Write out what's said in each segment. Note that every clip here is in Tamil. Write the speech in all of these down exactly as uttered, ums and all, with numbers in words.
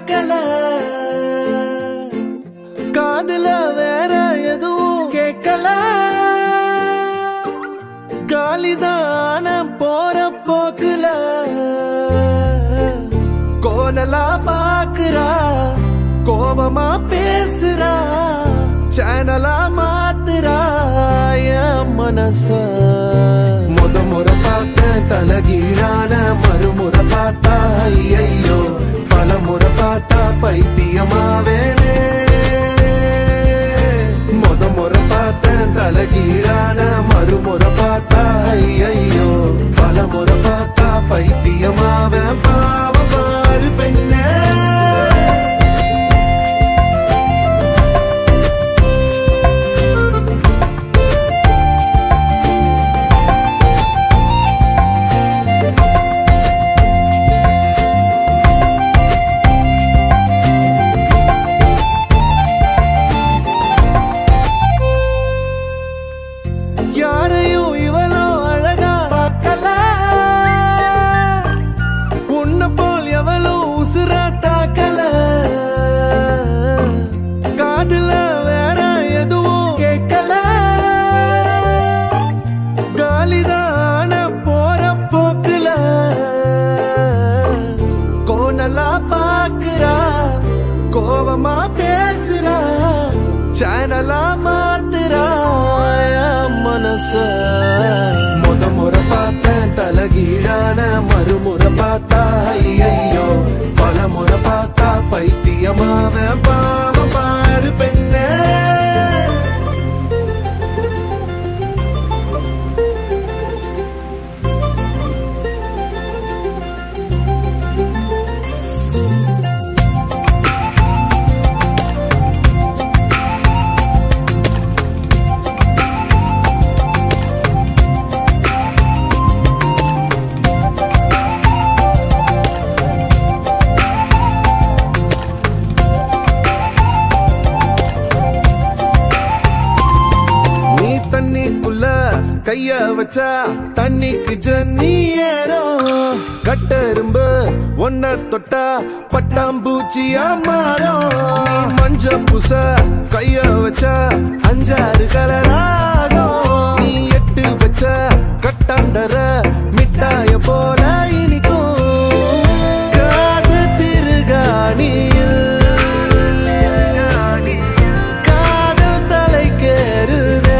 பார்க்கல காதுல வேற எதுவும் கேட்கல காலிதான போற போக்குல கோணலா பாக்குறா கோபமா பேசுறா சேனலா மாத்துறா என் மனச முத முறை பார்த்த தலகீழான மறுமுறை பார்த்தா ஐயோ பல முறை பார்த்தா பைத்தியமாவேனே முத முறை பார்த்த தலகீழான மறுமுறை பார்த்தா ஐயோ பல முறை பார்த்தா பைத்தியமாவே பாவ பாரு பெண்ணே யாரையும் இவளோ அழகா பார்க்கல உன்ன போல் எவளோ உசுரா தாக்கல காதுல வேற எதுவும் கேட்கல காலிதான போற போக்குல கோணலா பாக்குறா கோபமா பேசுறா சேனலா மாத்துறா மனச முத முறை பார்த்தேன் தலகீழான மறுமுறை பார்த்தா ஐயோ பல முறை பார்த்தா பைத்தியமாவே பாவ பாரு பெண்ணே கைய வச்சா தண்ணிக்கு ஜன்னி ஏறும் கட்டெரும்பு ஒன்ன தொட்டா பட்டாம்பூச்சியா மாறும் மஞ்ச பூச கைய வச்சா அஞ்சாறு கலராகும் நீ எட்டு வச்ச கட்டாந்தர மிட்டாய போல இனிக்கும் காது திருகாணியில் காதல் தலைக்கேறுதே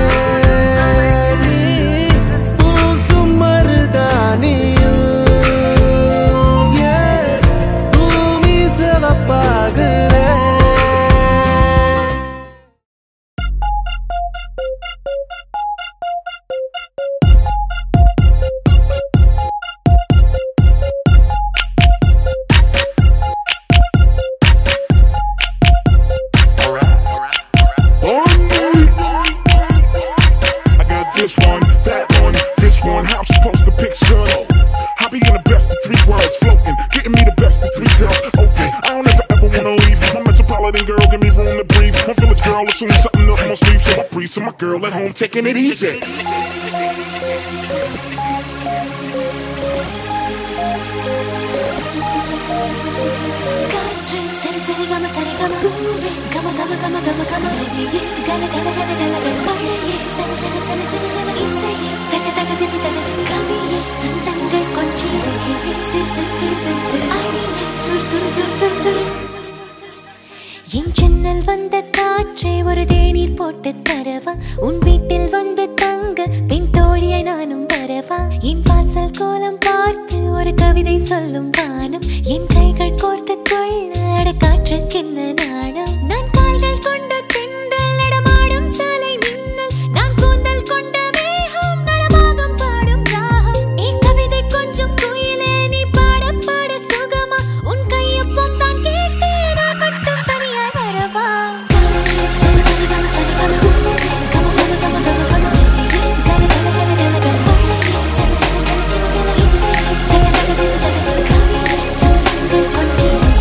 This one, that one, this one, how I'm supposed to picture though? I be in the best of three worlds, floating, getting me the best of three girls, open. I don't ever ever wanna leave. My metropolitan girl, give me room to breathe. My village girl, as soon as something up my sleeve, so I breathe. So my girl at home taking it easy. என் ஜன்னல் வந்த காற்றே ஒரு தேநீர் போட்டு தரவா உன் வீட்டில் வந்து தங்க பெண் தோழியை நானும் வரவா என் வாசல் கோலம் பார்த்து ஒரு கவிதை சொல்லும் வானம் என் கைகள் கோர்த்து கொள்ள அட காற்றுக்கு என்ன நாணம் நான் கால்கள் கொண்ட தென்றல் நடமாடும் சாலை மின்னல் நான் கூந்தல் கொண்ட மேகம் நடமாகம் பாடும் ராகம் என் கவிதை கொஞ்சம் குயிலே நீ பாட பாட சுகமா உன் கையை போத்தான் கேட்டு நான் மட்டும் தனியாய் வரவா சரி சரி கம சரி கம கம கம கம கம கம கம சரி சரி சரி சரி இசை தக தக தக தக கவி சந்தங்கள் கொஞ்சம்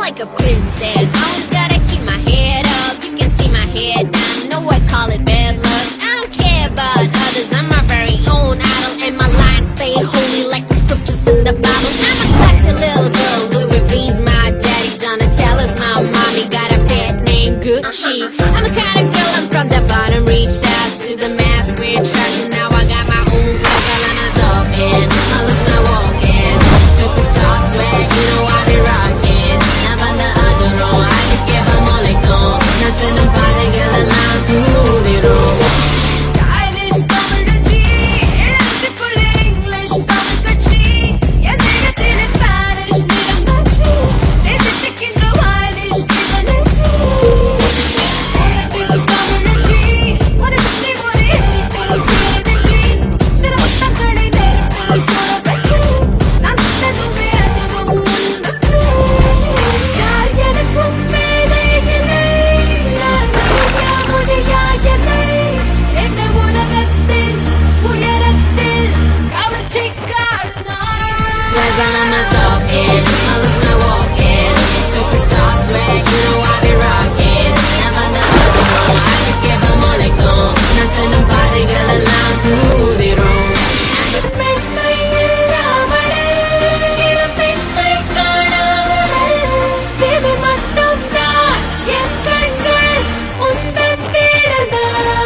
like a princess. Always gotta keep my head up. You can see my head down. No, I call it bad luck. I don't care about others. I'm my very own idol, and my lines stay holy like the scriptures in the Bible. I'm a classy little girl. Louis V's my daddy. Donatella's my mommy. Got a pet named Gucci. I'm the kind of girl. I'm from the bottom. Reached out to the mass with trash, and now I got my own place. Girl, I'm not talking. My looks not walking. Superstar swag. You know I be rocking. Now on the other row, I could give a molecule. Dancing and party, girl, a line through the room. Stylish தமிழச்சி, இளஞ்சி புள்ள English தமிழ்கட்சி, என் தேகத்தில் Spanish நிறம் மாற்றி, தேசத்துக்கின்ற Irish நிகழ்ச்சி. உனக்கு தமிழச்சி, ஒரு சுத்தி ஒரு எழுத்தில் தேனச்சி, சிறு முத்தங்களை நெருப்பில் சுடவச்சி, நான் தந்ததுமே அதுவும் உனக்கு. யார் எனக்கும் மேலே இல்லை, நான் அறிய முடியாதலை, இந்த உலகத்தின் உயரத்தில் கவர்ச்சிக்கார நான். Cause I'm not talking, my looks not walking. Superstar swag, you know I be rocking. Now on the other row, I could give a molecule. Dancing and party, girl, a line through the room. பெண்மை இல்லாமலே, இளம் பெண்மை காணாமலே, தேவி மட்டும்தான் என் கண்கள் உந்தன் தேடல்தான்.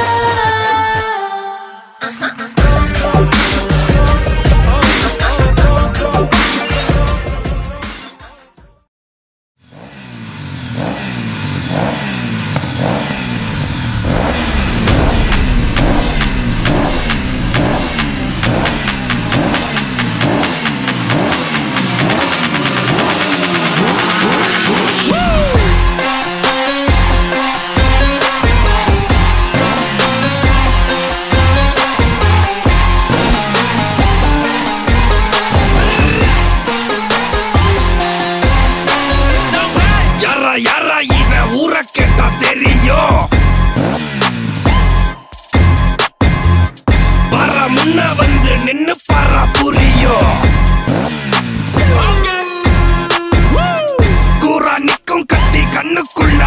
யாரா யாரா இவன் ஊரை கேட்டா தெரியும். வர முன்ன வந்து நின்னு பாரா புரியும். கூரா நிக்கும் கத்தி கண்ணுக்குள்ள